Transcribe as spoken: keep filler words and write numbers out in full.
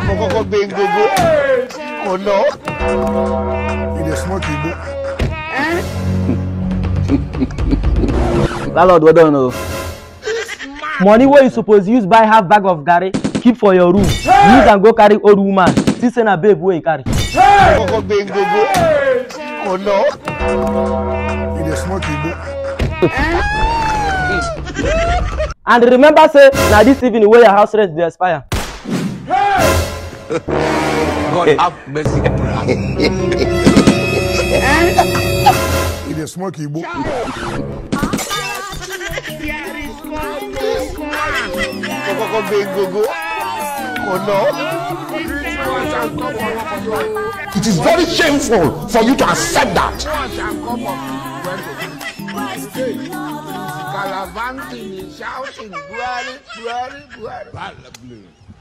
Koko big go go. Oh no. It is smoky book. Landlord, we don't know. Money where you suppose use buy half bag of garri, keep for your room. Use and go carry old woman. See say na babe where you carry. Koko big go go. Oh no. It is smoky book. And remember say na this evening where your house rent dey expire. God have mercy. It is smoky book. Koko big go go. Oh no. It is very shameful for you to accept that. Shouting,